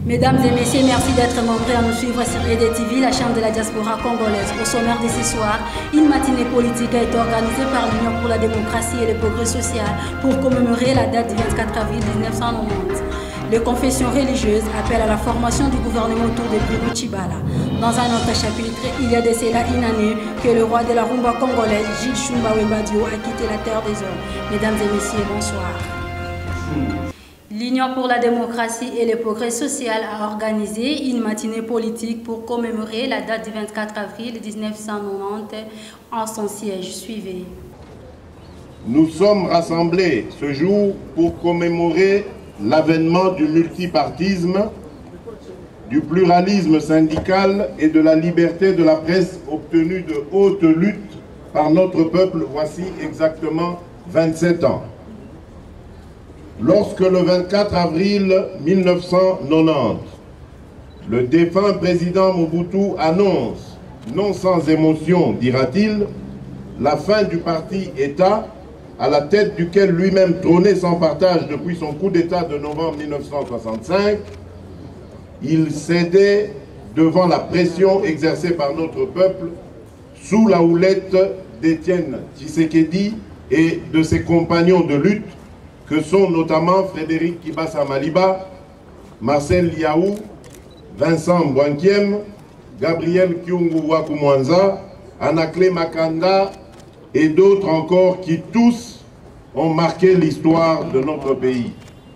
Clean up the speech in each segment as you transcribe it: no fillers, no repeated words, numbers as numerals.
Mesdames et messieurs, merci d'être nombreux à nous suivre sur EDTV, la chaîne de la diaspora congolaise. Au sommaire de ce soir, une matinée politique a été organisée par l'Union pour la démocratie et le progrès social pour commémorer la date du 24 avril 1990. Les confessions religieuses appellent à la formation du gouvernement autour de Bruno Tshibala. Dans un autre chapitre, il y a de cela une année que le roi de la rumba congolaise, Jules Shumba Wembadio, a quitté la terre des hommes. Mesdames et messieurs, bonsoir. L'Union pour la démocratie et le progrès social a organisé une matinée politique pour commémorer la date du 24 avril 1990 en son siège. Suivez. Nous sommes rassemblés ce jour pour commémorer l'avènement du multipartisme, du pluralisme syndical et de la liberté de la presse obtenue de haute lutte par notre peuple voici exactement 27 ans. Lorsque le 24 avril 1990, le défunt président Mobutu annonce, non sans émotion, dira-t-il, la fin du parti État, à la tête duquel lui-même trônait sans partage depuis son coup d'État de novembre 1965, il cédait devant la pression exercée par notre peuple sous la houlette d'Étienne Tshisekedi et de ses compagnons de lutte, que sont notamment Frédéric Kibasa Maliba, Marcel Liaou, Vincent Mbwankiem, Gabriel Kyungu Wakumwanza, Anakle Makanda et d'autres encore qui tous ont marqué l'histoire de notre pays.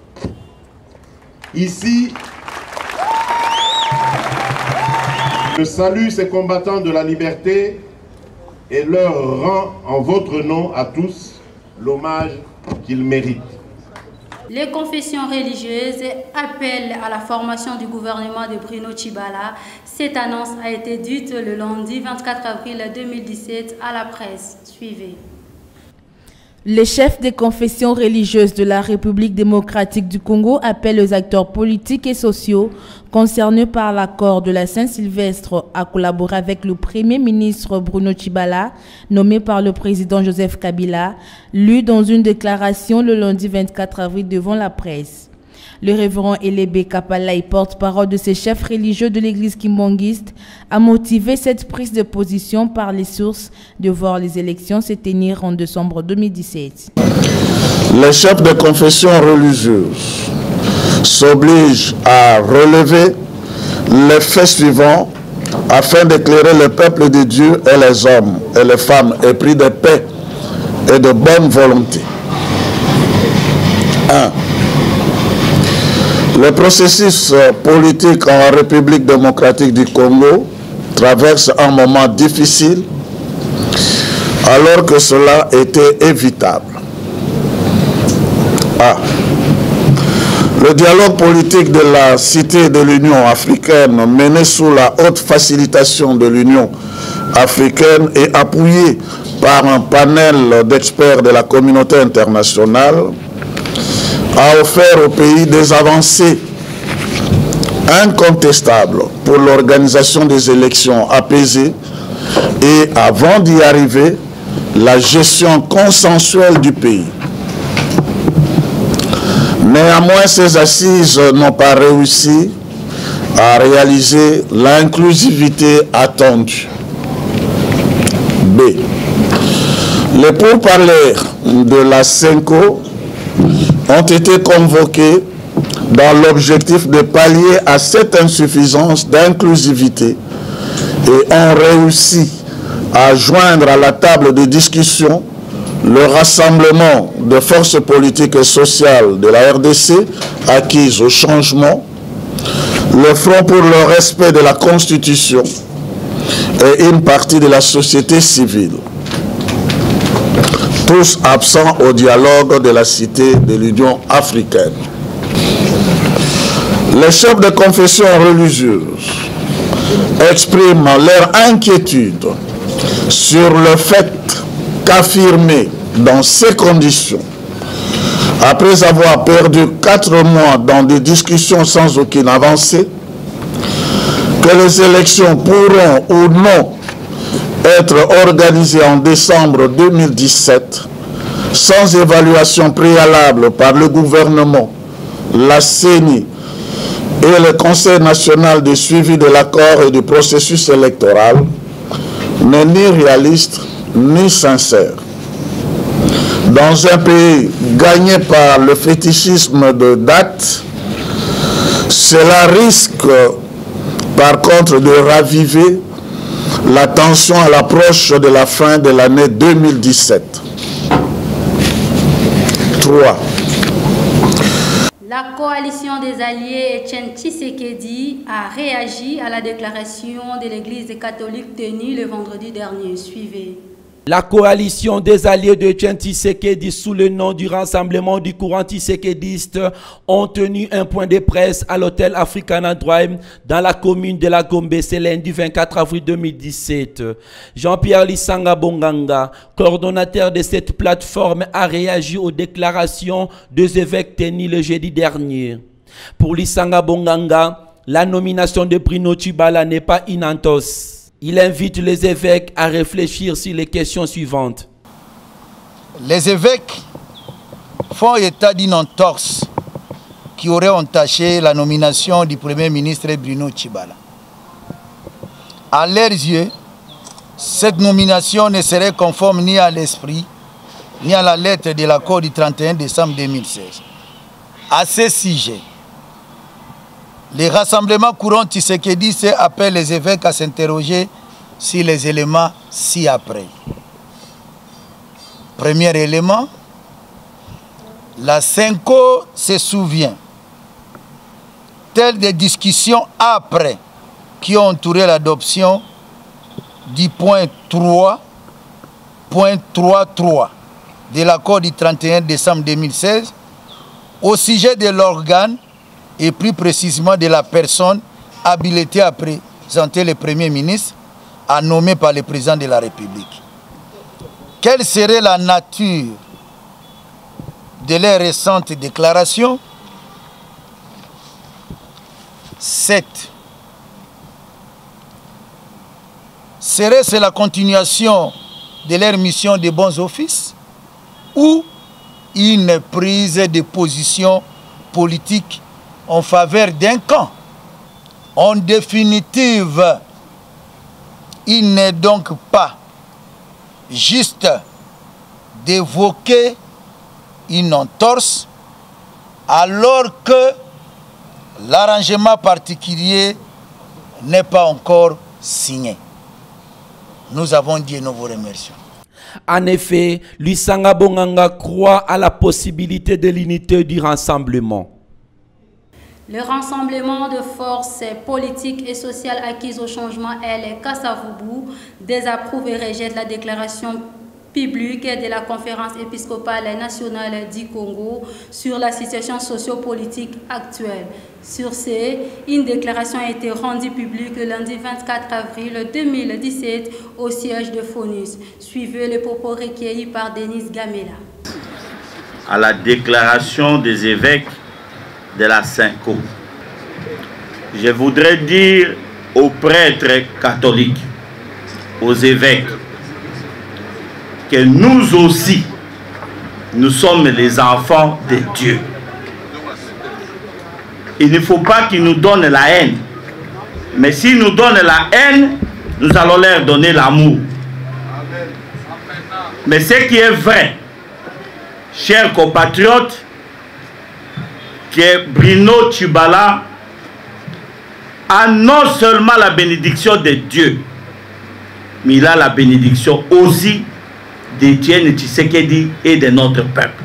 Ici, je salue ces combattants de la liberté et leur rends en votre nom à tous l'hommage qu'ils méritent. Les confessions religieuses appellent à la formation du gouvernement de Bruno Tshibala. Cette annonce a été dite le lundi 24 avril 2017 à la presse. Suivez. Les chefs des confessions religieuses de la République démocratique du Congo appellent les acteurs politiques et sociaux concernés par l'accord de la Saint-Sylvestre à collaborer avec le Premier ministre Bruno Tshibala, nommé par le président Joseph Kabila, lu dans une déclaration le lundi 24 avril devant la presse. Le révérend Elébé Kapalaï, porte-parole de ces chefs religieux de l'église kimbangiste, a motivé cette prise de position par les sources de voir les élections se tenir en décembre 2017. Les chefs de confession religieuse s'obligent à relever les faits suivants afin d'éclairer le peuple de Dieu et les hommes et les femmes épris de paix et de bonne volonté. 1. Le processus politique en République démocratique du Congo traverse un moment difficile alors que cela était évitable. A. Le dialogue politique de la Cité de l'Union africaine mené sous la haute facilitation de l'Union africaine et appuyé par un panel d'experts de la communauté internationale a offert au pays des avancées incontestables pour l'organisation des élections apaisées et, avant d'y arriver, la gestion consensuelle du pays. Néanmoins, ces assises n'ont pas réussi à réaliser l'inclusivité attendue. B. Les pourparlers de la CENCO ont été convoqués dans l'objectif de pallier à cette insuffisance d'inclusivité et ont réussi à joindre à la table de discussion le rassemblement de forces politiques et sociales de la RDC acquises au changement, le Front pour le respect de la Constitution et une partie de la société civile, tous absents au dialogue de la Cité de l'Union africaine. Les chefs de confession religieuse expriment leur inquiétude sur le fait qu'affirmer dans ces conditions, après avoir perdu 4 mois dans des discussions sans aucune avancée, que les élections pourront ou non être organisées en décembre 2017 sans évaluation préalable par le gouvernement, la CENI et le Conseil national de suivi de l'accord et du processus électoral n'est ni réaliste ni sincère. Dans un pays gagné par le fétichisme de date, cela risque par contre de raviver la tension à l'approche de la fin de l'année 2017. 3. La coalition des alliés Etienne Tshisekedi a réagi à la déclaration de l'Église catholique tenue le vendredi dernier. Suivez. La coalition des alliés de Etienne Tshisekedi sous le nom du Rassemblement du courant tshisekediste ont tenu un point de presse à l'hôtel Africana Drive dans la commune de la Gombe, c'est lundi 24 avril 2017. Jean-Pierre Lisanga Bonganga, coordonnateur de cette plateforme, a réagi aux déclarations des évêques tenues le jeudi dernier. Pour Lisanga Bonganga, la nomination de Bruno Tshibala n'est pas une entorse. Il invite les évêques à réfléchir sur les questions suivantes. Les évêques font état d'une entorse qui aurait entaché la nomination du Premier ministre Bruno Tshibala. À leurs yeux, cette nomination ne serait conforme ni à l'esprit, ni à la lettre de l'accord du 31 décembre 2016. À ce sujet, les rassemblements courants tshisekedistes appellent les évêques à s'interroger sur les éléments ci-après. Premier élément, la Senko se souvient, telles des discussions après qui ont entouré l'adoption du point 3.3.3 de l'accord du 31 décembre 2016 au sujet de l'organe et plus précisément de la personne habilitée à présenter le Premier ministre, à nommer par le président de la République. Quelle serait la nature de leurs récentes déclarations? 7. Serait-ce la continuation de leur mission de bons offices ou une prise de position politique en faveur d'un camp? En définitive, il n'est donc pas juste d'évoquer une entorse alors que l'arrangement particulier n'est pas encore signé. Nous avons dit et nous vous remercions. En effet, Lisanga Bonganga croit à la possibilité de l'unité du rassemblement. Le rassemblement de forces politiques et sociales acquises au changement, elle, Kassavubu, désapprouve et rejette la déclaration publique de la conférence épiscopale nationale du Congo sur la situation socio-politique actuelle. Sur ce, une déclaration a été rendue publique le lundi 24 avril 2017 au siège de FONUS. Suivez les propos recueillis par Denis Gamela. À la déclaration des évêques de la Senko, je voudrais dire aux prêtres catholiques, aux évêques, que nous aussi, nous sommes les enfants de Dieu. Il ne faut pas qu'ils nous donnent la haine. Mais s'ils nous donnent la haine, nous allons leur donner l'amour. Mais ce qui est vrai, chers compatriotes, que Bruno Tshibala a non seulement la bénédiction de Dieu, mais il a la bénédiction aussi d'Etienne Tshisekedi et de notre peuple.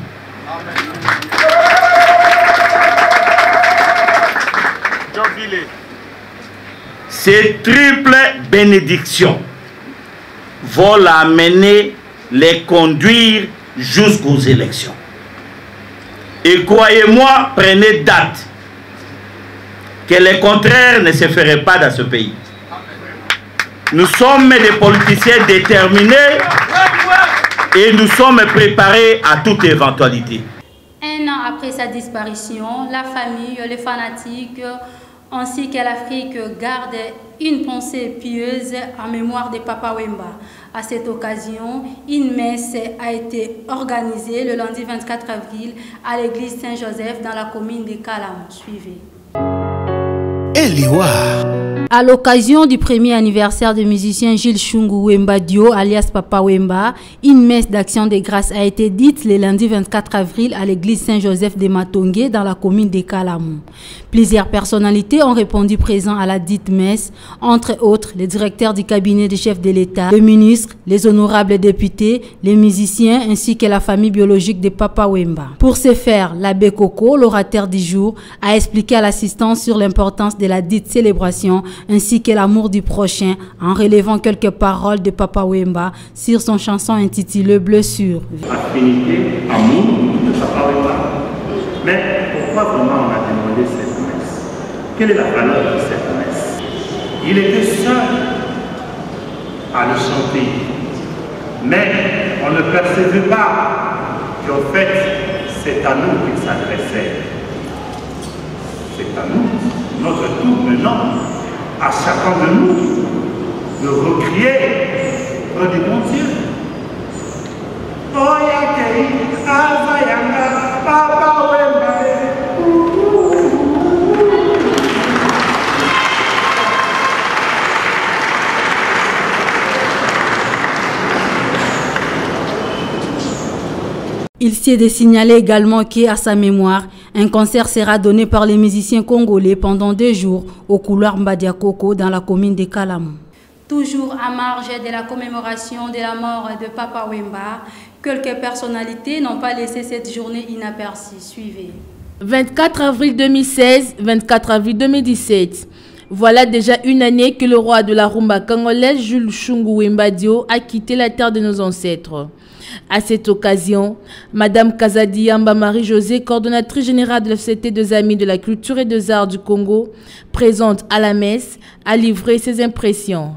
Ces triples bénédictions vont l'amener, les conduire jusqu'aux élections. Et croyez-moi, prenez date, que le contraire ne se ferait pas dans ce pays. Nous sommes des politiciens déterminés et nous sommes préparés à toute éventualité. Un an après sa disparition, la famille, les fanatiques ainsi que l'Afrique gardent une pensée pieuse en mémoire de Papa Wemba. À cette occasion, une messe a été organisée le lundi 24 avril à l'église Saint-Joseph dans la commune de Kalam. Suivez. Liwa. À l'occasion du premier anniversaire du musicien Jules Shungu Wemba Dio, alias Papa Wemba, une messe d'action de grâce a été dite le lundi 24 avril à l'église Saint-Joseph de Matongué dans la commune de Kalamou. Plusieurs personnalités ont répondu présents à la dite messe, entre autres le directeur du cabinet du chef de l'État, le ministre, les honorables députés, les musiciens ainsi que la famille biologique de Papa Wemba. Pour ce faire, l'abbé Coco, l'orateur du jour, a expliqué à l'assistance sur l'importance de la dite célébration ainsi que l'amour du prochain en relevant quelques paroles de Papa Wemba sur son chanson intitulée Blessure. Affinité, amour de Papa Wemba. Mais pourquoi vraiment on a demandé cette messe? Quelle est la valeur de cette messe? Il était seul à le chanter, mais on ne percevait pas qu'en fait c'est à nous qu'il s'adressait. C'est à nous, notre tour maintenant, à chacun de nous, de recrier au bon Dieu. Papa Wemba. Il s'est de signaler également qu'à sa mémoire, un concert sera donné par les musiciens congolais pendant 2 jours au couloir Mbadia Koko dans la commune de Kalamou. Toujours à marge de la commémoration de la mort de Papa Wemba, quelques personnalités n'ont pas laissé cette journée inaperçue. Suivez. 24 avril 2016, 24 avril 2017. Voilà déjà une année que le roi de la rumba congolaise, Jules Shungu Wemba Dio, a quitté la terre de nos ancêtres. À cette occasion, Madame Kazadi Yamba Marie-Josée, coordonnatrice générale de la Société des Amis de la Culture et des Arts du Congo, présente à la messe, a livré ses impressions.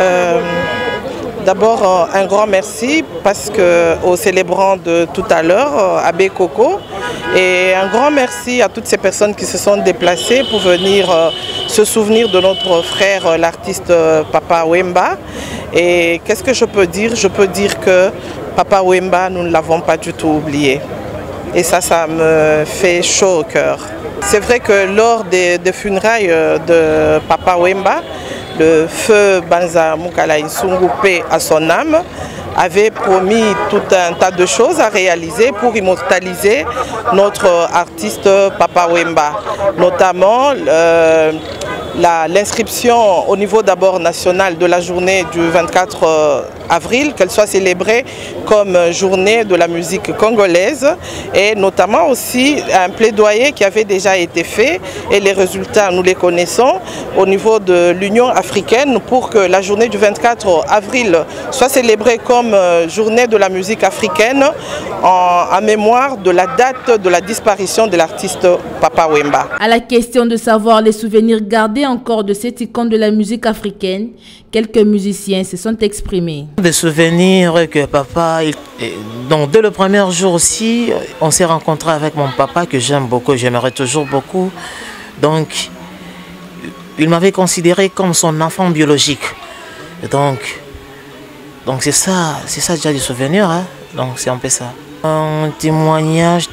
D'abord, un grand merci parce que au célébrant de tout à l'heure, Abbé Coco, et un grand merci à toutes ces personnes qui se sont déplacées pour venir se souvenir de notre frère, l'artiste Papa Wemba. Et qu'est-ce que je peux dire? Je peux dire que Papa Wemba, nous ne l'avons pas du tout oublié. Et ça me fait chaud au cœur. C'est vrai que lors des funérailles de Papa Wemba, le feu Banza Mukala Nsungu, paix à son âme, avait promis tout un tas de choses à réaliser pour immortaliser notre artiste Papa Wemba. Notamment l'inscription au niveau d'abord national de la journée du 24 avril, qu'elle soit célébrée comme journée de la musique congolaise, et notamment aussi un plaidoyer qui avait déjà été fait, et les résultats nous les connaissons au niveau de l'Union africaine pour que la journée du 24 avril soit célébrée comme journée de la musique africaine en mémoire de la date de la disparition de l'artiste Papa Wemba. À la question de savoir les souvenirs gardés encore de cette icône de la musique africaine, quelques musiciens se sont exprimés. Des souvenirs que papa, donc dès le premier jour aussi, on s'est rencontré avec mon papa que j'aime beaucoup, j'aimerais toujours beaucoup. Donc, il m'avait considéré comme son enfant biologique. Donc c'est ça déjà du souvenir, hein? Donc c'est un peu ça. Un témoignage.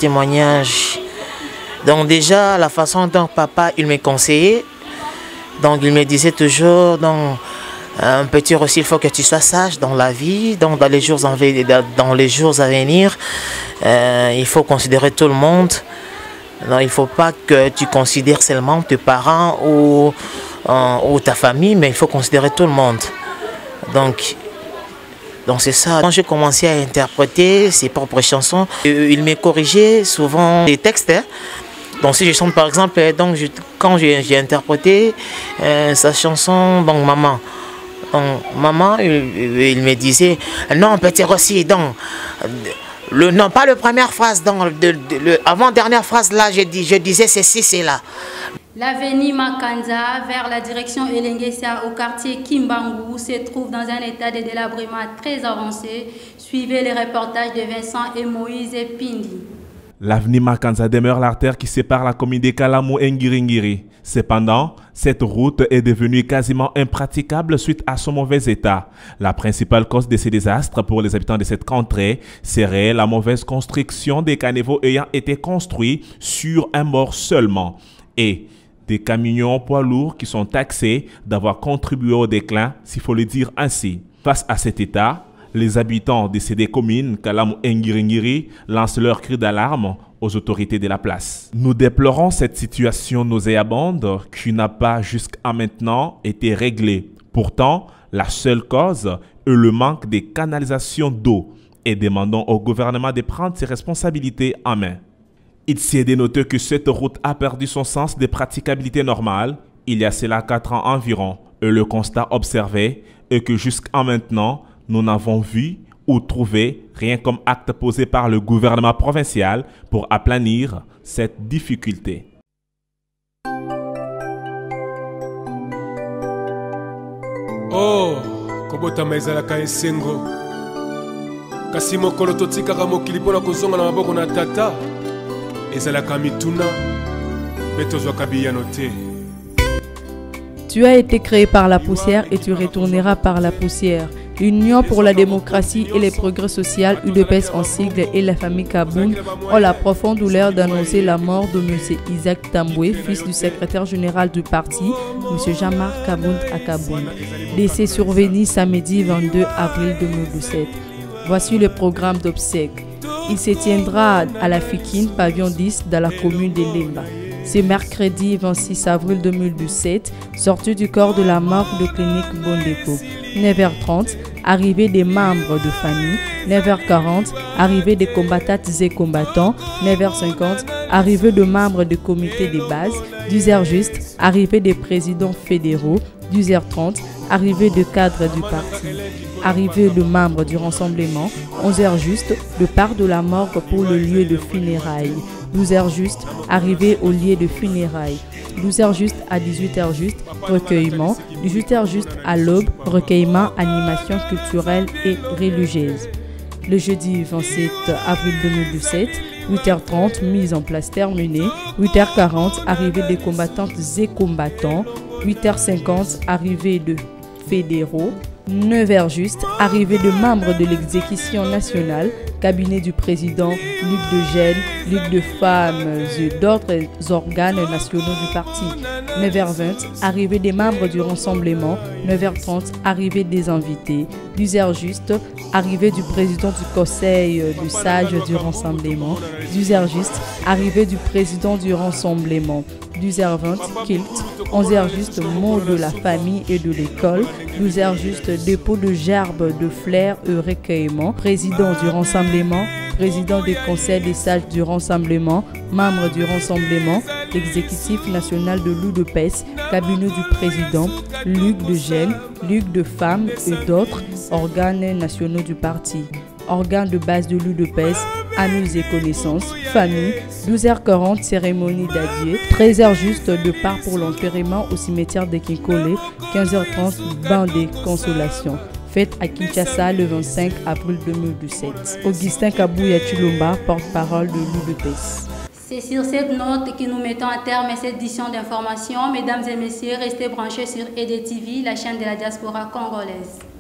Donc déjà, la façon dont papa, il me conseillait, donc il me disait toujours, donc, un petit aussi, il faut que tu sois sage dans la vie, donc dans les jours à venir, il faut considérer tout le monde. Non, il ne faut pas que tu considères seulement tes parents ou ta famille, mais il faut considérer tout le monde. Donc c'est ça. Quand j'ai commencé à interpréter ses propres chansons, il me corrigeait souvent les textes. Hein. Donc si je chante par exemple, donc quand j'ai interprété sa chanson, donc Maman. Donc Maman, il me disait, non petit Rossi, donc non pas la première phrase, donc avant-dernière phrase là, je disais ceci, c'est là. L'avenue Makanza vers la direction Elenguessa au quartier Kimbangu se trouve dans un état de délabrement très avancé. Suivez les reportages de Vincent et Moïse Pindi. L'avenue Makanza demeure l'artère qui sépare la commune de Kalamou et Ngiringiri. Cependant, cette route est devenue quasiment impraticable suite à son mauvais état. La principale cause de ces désastres pour les habitants de cette contrée serait la mauvaise construction des caniveaux ayant été construits sur un bord seulement. Et Des camions poids lourds qui sont taxés d'avoir contribué au déclin, s'il faut le dire ainsi. Face à cet état, les habitants de ces deux communes, Kalamu et Ngiringiri, lancent leur cri d'alarme aux autorités de la place. Nous déplorons cette situation nauséabonde qui n'a pas jusqu'à maintenant été réglée. Pourtant, la seule cause est le manque de canalisation d'eau et demandons au gouvernement de prendre ses responsabilités en main. Il s'est dénoté que cette route a perdu son sens de praticabilité normale il y a cela 4 ans environ. Et le constat observé est que jusqu'à maintenant, nous n'avons vu ou trouvé rien comme acte posé par le gouvernement provincial pour aplanir cette difficulté. Oh, kobotama ezalaka esengo kasi mokolo totikaka mokili mpona kozonga na maboko na tata ezalaka mituna mpe tozwaka biyano te. Tu as été créé par la poussière et tu retourneras par la poussière. L'Union pour la démocratie et les progrès social, UDPS en sigle, et la famille Kaboun ont la profonde douleur d'annoncer la mort de M. Isaac Tamboué, fils du secrétaire général du parti, M. Jean-Marc Kaboun à Kaboun. Décès survenu samedi 22 avril 2017. Voici le programme d'obsèques. Il se tiendra à la Fikine, pavillon 10, dans la commune de Lemba. C'est mercredi 26 avril 2017, sortie du corps de la mort de clinique Bondeko. 9h30, arrivée des membres de famille. 9h40, arrivée des combattantes et combattants. 9h50, arrivée de membres du comité de base. 10h juste, arrivée des présidents fédéraux. 10h30, arrivée de cadres du parti. Arrivée de membres du rassemblement. 11h juste, départ de la morgue pour le lieu de funérailles. 12h juste, arrivée au lieu de funérailles. 12h juste à 18h juste, recueillement. 18h juste à l'aube, recueillement, animation culturelle et religieuse. Le jeudi 27 avril 2017, 8h30, mise en place terminée. 8h40, arrivée des combattantes et combattants. 8h50, arrivée de fédéraux. 9h juste, arrivée de membres de l'exécution nationale, cabinet du président, Ligue de jeunes, Ligue de femmes et d'autres organes nationaux du parti. 9h20, arrivée des membres du rassemblement. 9h30, arrivée des invités. 10h juste, arrivée du président du conseil du sage du rassemblement. 10h juste, arrivée du président du rassemblement. 10h20, kilt. 11h juste, mot de la famille et de l'école. 12h juste, dépôt de gerbes de fleurs et recueillement. Président du rassemblement, président du conseil des sages du rassemblement, membre du rassemblement, l'exécutif national de l'UDPS, cabinet du président, Ligue de jeunes, Ligue de femmes et d'autres organes nationaux du parti. Organes de base de l'UDPS, amis et connaissances, famille. 12h40, cérémonie d'adieu. 13h juste, départ pour l'enterrement au cimetière de Kinkole. 15h30, bain de consolation. Fête à Kinshasa le 25 avril 2017. Augustin Kabouya Chilomba, porte-parole de l'UDPS. C'est sur cette note que nous mettons à terme cette édition d'information. Mesdames et messieurs, restez branchés sur EDTV, la chaîne de la diaspora congolaise.